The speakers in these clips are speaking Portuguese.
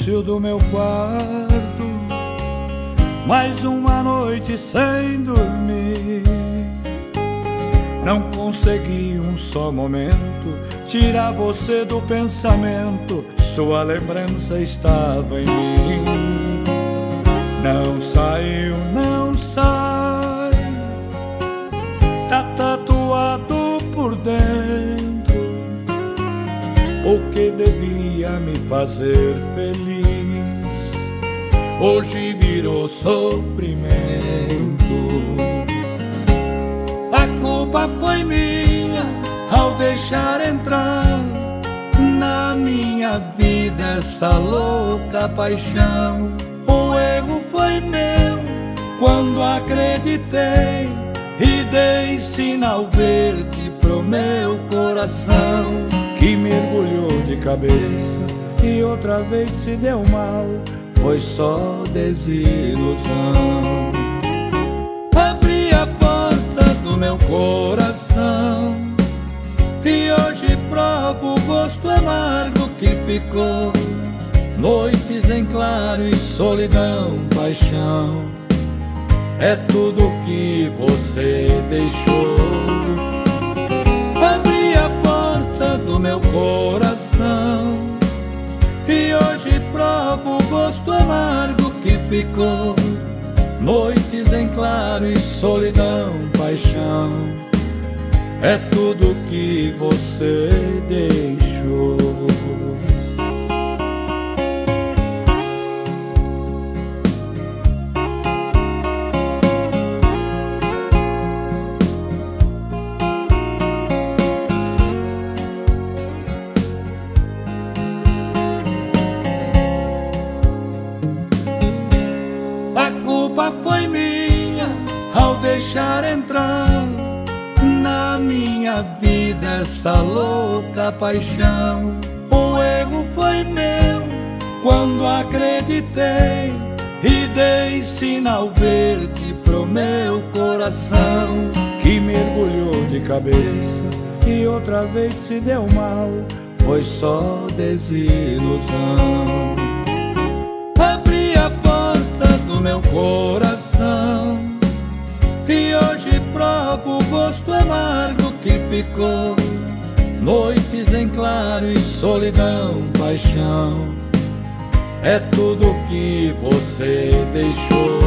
silêncio do meu quarto, mais uma noite sem dormir. Não consegui um só momento tirar você do pensamento, sua lembrança estava em mim. Não saiu, não sai, tá tatuado por dentro o que devia me fazer feliz, hoje virou sofrimento. A culpa foi minha ao deixar entrar na minha vida essa louca paixão. O erro foi meu quando acreditei e dei sinal verde pro meu coração, que mergulhou de cabeça e outra vez se deu mal. Foi só desilusão. Abri a porta do meu coração e hoje provo o gosto amargo que ficou. Noites em claro e solidão, paixão, é tudo que você deixou. Abri a porta do meu coração e hoje provo o gosto amargo que ficou. Noites em claro e solidão, paixão, é tudo que você deixou. A culpa foi minha ao deixar entrar na minha vida essa louca paixão. O erro foi meu quando acreditei e dei sinal verde pro meu coração, que mergulhou de cabeça e outra vez se deu mal. Foi só desilusão. Abri a porta do meu coração e hoje provo o gosto amargo que ficou. Noites em claro e solidão, paixão, é tudo que você deixou.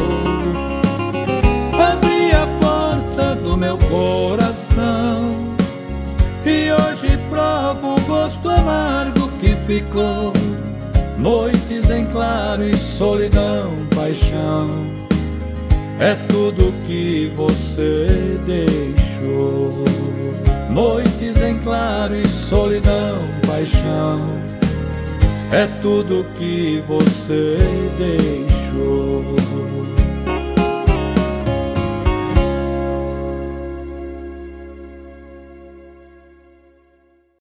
Abri a porta do meu coração e hoje provo o gosto amargo que ficou. Noites em claro e solidão, paixão, é tudo que você deixou. Noites em claro e solidão, paixão, é tudo que você deixou.